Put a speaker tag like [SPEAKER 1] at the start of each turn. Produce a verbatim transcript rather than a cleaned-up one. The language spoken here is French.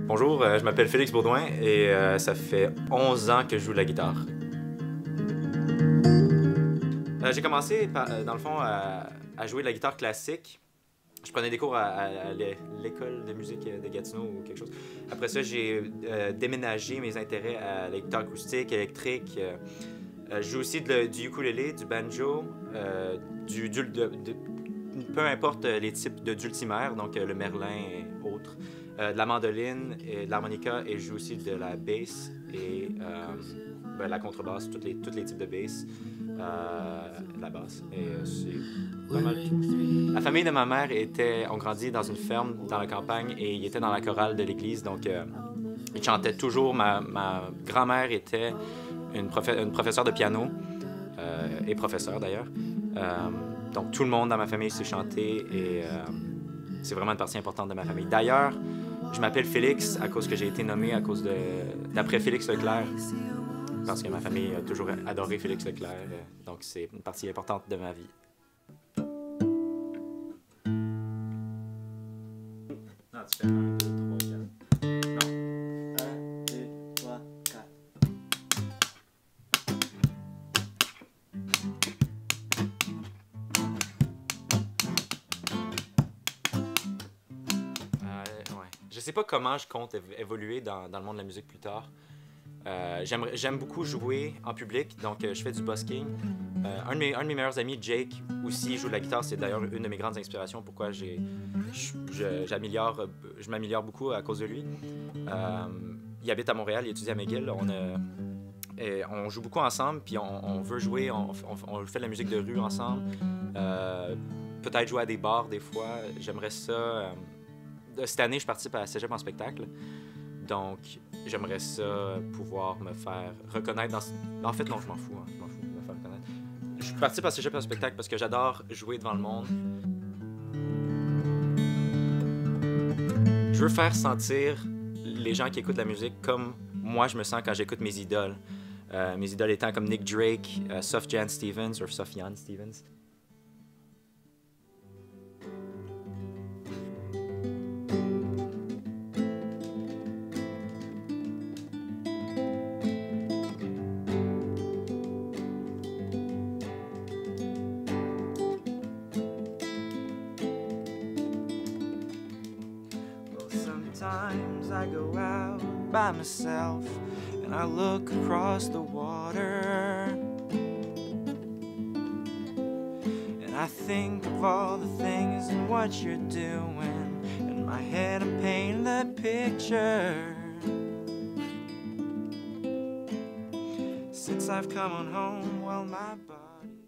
[SPEAKER 1] Bonjour, euh, je m'appelle Félix Baudouin et euh, ça fait onze ans que je joue de la guitare. Euh, j'ai commencé, par, euh, dans le fond, à, à jouer de la guitare classique. Je prenais des cours à, à, à l'école de musique de Gatineau ou quelque chose. Après ça, j'ai euh, déménagé mes intérêts à la guitare acoustique, électrique. Euh, euh, je joue aussi de, du ukulélé, du banjo, euh, du, du de, de, peu importe les types de dulcimer, donc euh, le merlin et autres, euh, de la mandoline et de l'harmonica, et je joue aussi de la bass et euh, ben, la contrebasse, tous les, tous les types de bass, euh, la basse, et euh, c'est pas mal tout. La famille de ma mère était, on grandit dans une ferme dans la campagne et ils étaient dans la chorale de l'église, donc euh, ils chantaient toujours. Ma, ma grand-mère était une, profe une professeure de piano, euh, et professeure d'ailleurs. Euh, donc tout le monde dans ma famille sait chanter et euh, c'est vraiment une partie importante de ma famille. D'ailleurs, je m'appelle Félix à cause que j'ai été nommé à cause de d'après Félix Leclerc, parce que ma famille a toujours adoré Félix Leclerc, donc c'est une partie importante de ma vie. Non, tu fais un, deux, trois, quatre. Non.
[SPEAKER 2] un, deux, trois, quatre.
[SPEAKER 1] Euh, ouais. Je sais pas comment je compte évoluer dans, dans le monde de la musique plus tard. Euh, J'aime beaucoup jouer en public, donc euh, je fais du busking. Euh, un, de mes, un de mes meilleurs amis, Jake, aussi joue de la guitare. C'est d'ailleurs une de mes grandes inspirations, pourquoi j'ai, je, j'améliore, je m'améliore beaucoup à cause de lui. Euh, il habite à Montréal, il étudie à McGill. On, a, et on joue beaucoup ensemble, puis on, on veut jouer, on, on, on fait de la musique de rue ensemble. Euh, Peut-être jouer à des bars des fois. J'aimerais ça. Euh, cette année, je participe à Cégep en spectacle. Donc, j'aimerais ça pouvoir me faire reconnaître dans... En fait, non, je m'en fous, hein. Je m'en fous de me faire reconnaître. Je participe à Cégep en spectacle parce que j'adore jouer devant le monde. Je veux faire sentir les gens qui écoutent la musique comme moi je me sens quand j'écoute mes idoles. Euh, mes idoles étant comme Nick Drake, euh, Sufjan Stevens, ou Sufjan Stevens.
[SPEAKER 3] Sometimes I go out by myself and I look across the water and I think of all the things and what you're doing. In my head I'm painting that picture. Since I've come on home, well my body